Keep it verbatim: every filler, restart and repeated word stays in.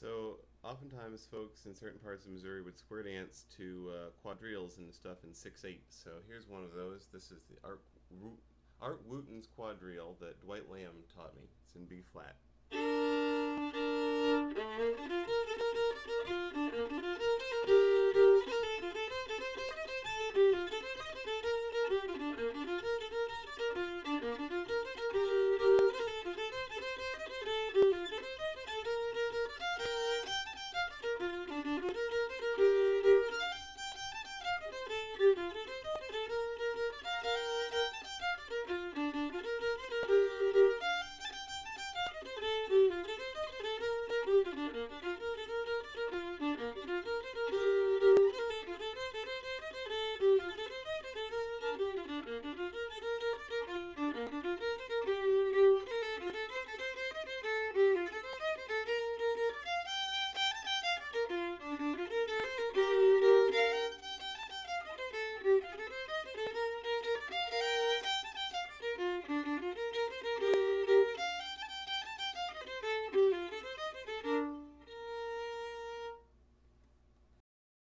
So, oftentimes, folks in certain parts of Missouri would square dance to uh, quadrilles and stuff in six eight. So here's one of those. This is the Art Ru- Art Wooten's quadrille that Dwight Lamb taught me. It's in B flat.